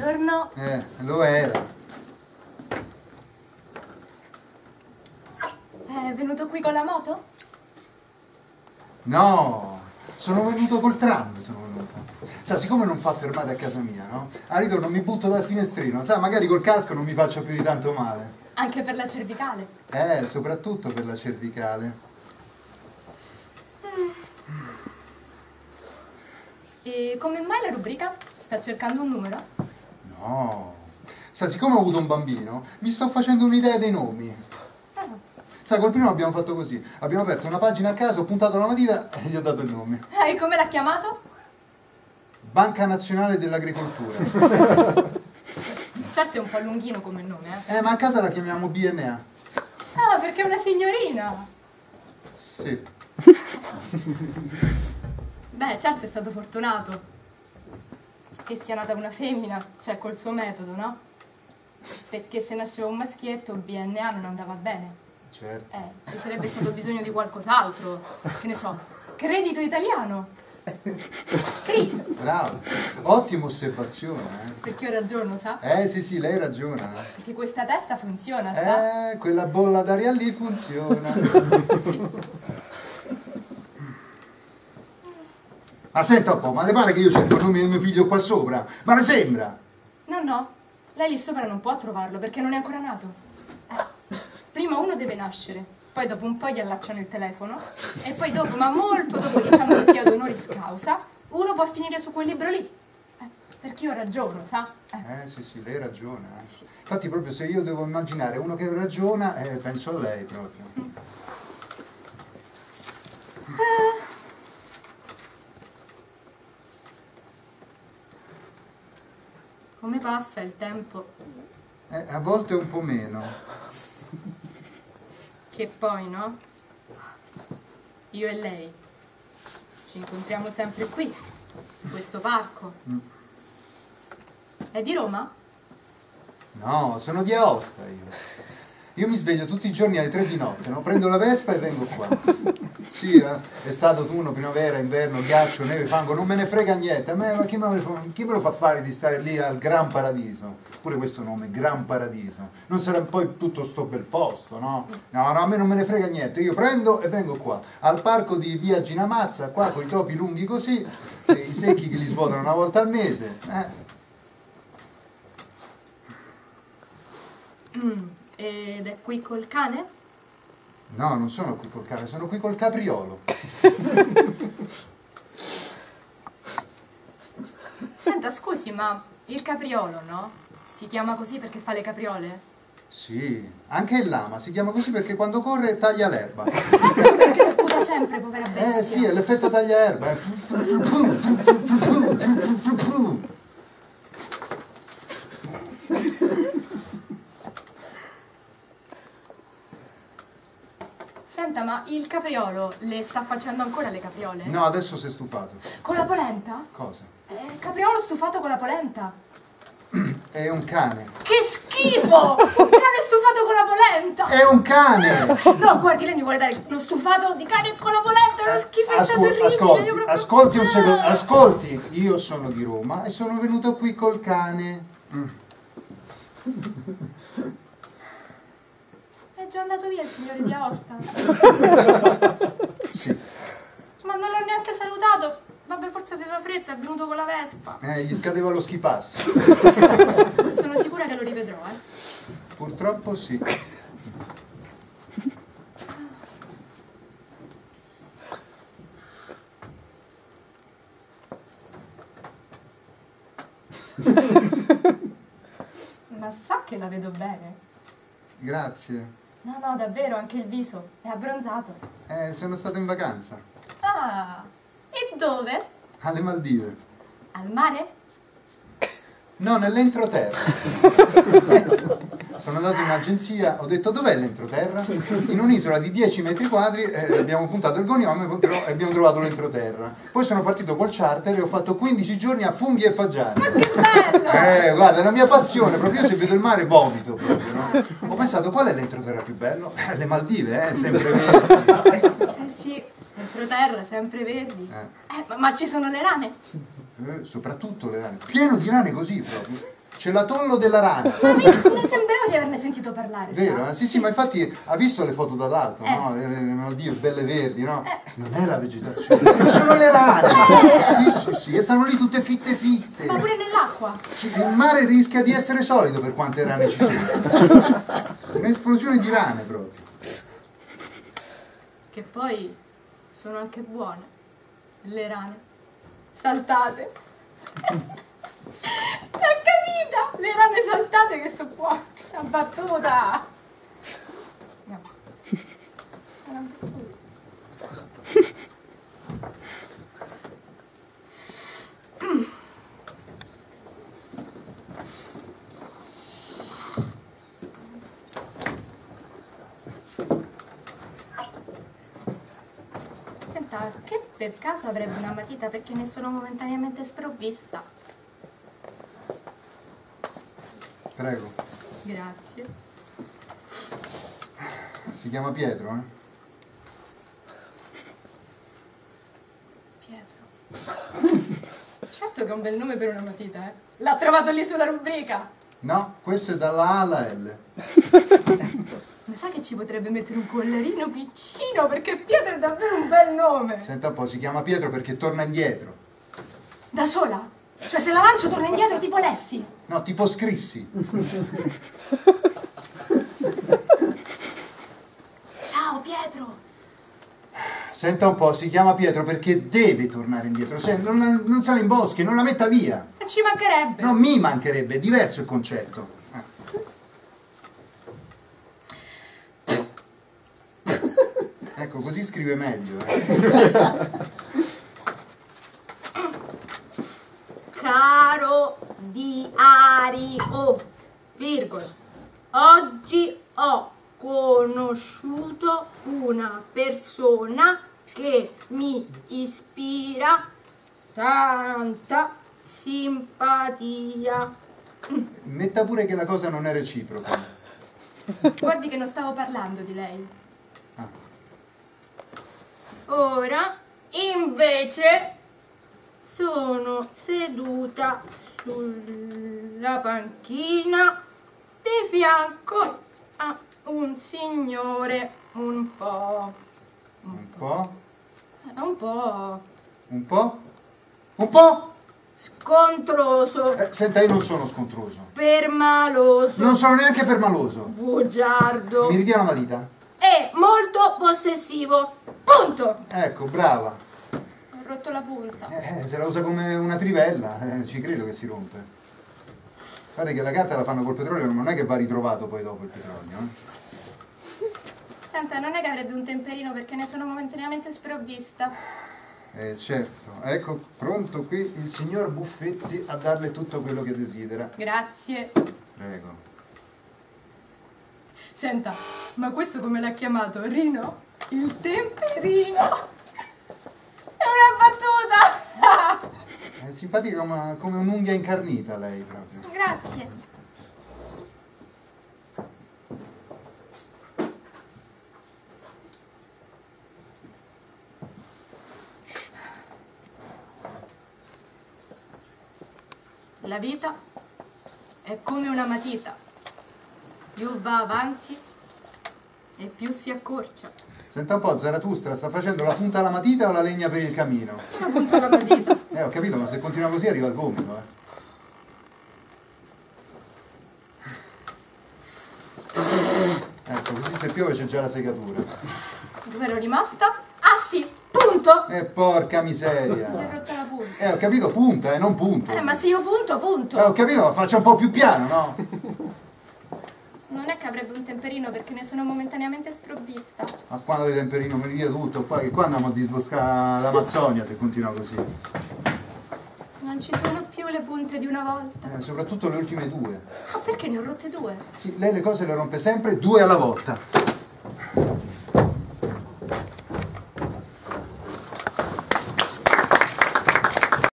Buongiorno. Lo era. È venuto qui con la moto? No, sono venuto col tram, sono venuto. Sa, siccome non fa fermate a casa mia, no? Al ritorno mi butto dal finestrino, sa, magari col casco non mi faccio più di tanto male. Anche per la cervicale? Soprattutto per la cervicale. E come mai la rubrica? Sta cercando un numero? No. Sa, siccome ho avuto un bambino, mi sto facendo un'idea dei nomi. Sa, col primo abbiamo fatto così. Abbiamo aperto una pagina a caso, ho puntato la matita e gli ho dato il nome. E come l'ha chiamato? Banca Nazionale dell'Agricoltura. Certo è un po' lunghino come nome, eh? Ma a casa la chiamiamo BNA. Ah, perché è una signorina! Sì. Beh, certo è stato fortunato. Che sia nata una femmina, cioè col suo metodo, no? Perché se nasceva un maschietto, BNA non andava bene. Certo. Ci sarebbe stato bisogno di qualcos'altro. Che ne so, credito italiano. CRI. Bravo, ottima osservazione. Perché io ragiono, sa? Sì, lei ragiona. Perché questa testa funziona, sa? Quella bolla d'aria lì funziona. Sì. Ma senta un po', ma le pare che io cerco il nome di mio figlio qua sopra? Ma le sembra? No, lei lì sopra non può trovarlo perché non è ancora nato. Prima uno deve nascere, poi dopo un po' gli allacciano il telefono e poi dopo, ma molto dopo, diciamo che sia d'onoris causa, uno può finire su quel libro lì. Perché io ragiono, sa? Sì, lei ragiona. Sì. Infatti proprio se io devo immaginare uno che ragiona, penso a lei proprio. Come passa il tempo? A volte un po' meno. Che poi, no? Io e lei ci incontriamo sempre qui, in questo parco. È di Roma? No, sono di Aosta io. Io mi sveglio tutti i giorni alle 3 di notte, no? Prendo la Vespa e vengo qua. Sì, è stato autunno, primavera, inverno, ghiaccio, neve, fango, non me ne frega niente. A me, ma chi me lo fa fare di stare lì al Gran Paradiso? Pure questo nome, Gran Paradiso. Non sarà poi tutto sto bel posto, no? No, a me non me ne frega niente. Io prendo e vengo qua, al parco di Via Ginamazza, qua con i topi lunghi così, i secchi che li svuotano una volta al mese. Ed è qui col cane? No, non sono qui col cane, sono qui col capriolo. Senta, scusi, ma il capriolo, no? Si chiama così perché fa le capriole? Sì, anche il lama si chiama così perché quando corre taglia l'erba. Perché sputa sempre, povera bestia. Sì, è l'effetto taglia erba. Senta, ma il capriolo le sta facendo ancora le capriole? No, adesso si è stufato. Con la polenta? Cosa? Capriolo stufato con la polenta. È un cane. Che schifo! Un cane stufato con la polenta! È un cane! No, guardi, lei mi vuole dare lo stufato di cane con la polenta, è una schifezza terribile. Ascolti un secondo, ascolti. Io sono di Roma e sono venuto qui col cane. È già andato via il signore di Aosta? Sì. Ma non l'ho neanche salutato. Vabbè, forse aveva fretta, è venuto con la Vespa. Gli scadeva lo ski pass. Sono sicura che lo rivedrò, Purtroppo sì. Ma sa che la vedo bene? Grazie. No, davvero, anche il viso. È abbronzato. Sono stato in vacanza. Ah, e dove? Alle Maldive. Al mare? No, nell'entroterra. Sono andato in agenzia, ho detto dov'è l'entroterra? In un'isola di 10 metri quadri abbiamo puntato il goniome e abbiamo trovato l'entroterra. Poi sono partito col charter e ho fatto 15 giorni a funghi e fagiani. Ma che bello! Guarda, è la mia passione, proprio io se vedo il mare vomito proprio, no? Ho pensato qual è l'entroterra più bello? Le Maldive, sempre verdi. Sì, entroterra, sempre verdi. Ma ci sono le rane? Soprattutto le rane. Pieno di rane così proprio. C'è l'atollo della rana. Ma mi sembrava di averne sentito parlare. Vero? sa? Sì, sì, ma infatti ha visto le foto dall'alto, no? Le Maldive belle verdi, no? Non è la vegetazione, sono le rane. Sì, sì, sì, e stanno lì tutte fitte fitte. Ma pure nell'acqua. Il mare rischia di essere solido per quante rane ci sono. Un'esplosione di rane proprio. Che poi sono anche buone. Le rane. Saltate. L'ha capita! Le rane saltate che sono buone. Una battuta. No. È una battuta. Senta, che per caso avrebbe una matita perché ne sono momentaneamente sprovvista? Prego. Grazie. Si chiama Pietro, eh? Pietro. Certo che è un bel nome per una matita, eh? L'ha trovato lì sulla rubrica. No, questo è dalla A alla L. Ma sa che ci potrebbe mettere un collarino piccino perché Pietro è davvero un bel nome. Senta un po', si chiama Pietro perché torna indietro. Da sola? Cioè se la lancio torna indietro tipo Lessi. No, tipo Scrissi. Ciao Pietro. Senta un po', si chiama Pietro perché deve tornare indietro. Se non sale in boschi, non la metta via. Non ci mancherebbe. No, mi mancherebbe, è diverso il concetto. Ecco, così scrive meglio. Caro diario, virgola, oggi ho conosciuto una persona che mi ispira tanta simpatia. Metta pure che la cosa non è reciproca. Guardi che non stavo parlando di lei. Ah. Ora, invece, sono seduta sulla panchina di fianco a un signore un po'... Un po'? un po' Un po'? Un po'? scontroso, Senta, io non sono scontroso. permaloso, Non sono neanche permaloso. bugiardo Mi ridia la matita? e molto possessivo. Punto! Ecco, brava. Ho rotto la punta. Se la usa come una trivella, ci credo che si rompe. Guarda che la carta la fanno col petrolio, non è che va ritrovato poi dopo il petrolio. Senta, non è che avrebbe un temperino perché ne sono momentaneamente sprovvista. Certo. Ecco, pronto qui il signor Buffetti a darle tutto quello che desidera. Grazie. Prego. Senta, ma questo come l'ha chiamato? Rino? Il temperino? È una battuta! È simpatica come un'unghia incarnita lei proprio. Grazie. La vita è come una matita. Più va avanti e più si accorcia. Senta un po', Zarathustra, sta facendo la punta alla matita o la legna per il camino? Una punta alla matita. Ho capito, ma se continua così arriva il gomito, Ecco, così se piove c'è già la segatura. Dove ero rimasta? Ah sì, punto! Porca Si è miseria. rotta la punta. Ho capito, punta, non punto. Ma se io punto, punto. Ho capito, ma faccia un po' più piano, no? Non è che avrebbe un temperino perché ne sono momentaneamente sprovvista. Ma quando di temperino mi dia tutto, poi che qua andiamo a disboscare l'Amazzonia se continua così. Non ci sono più le punte di una volta. Soprattutto le ultime due. Ma perché ne ho rotte due? Sì, lei le cose le rompe sempre due alla volta.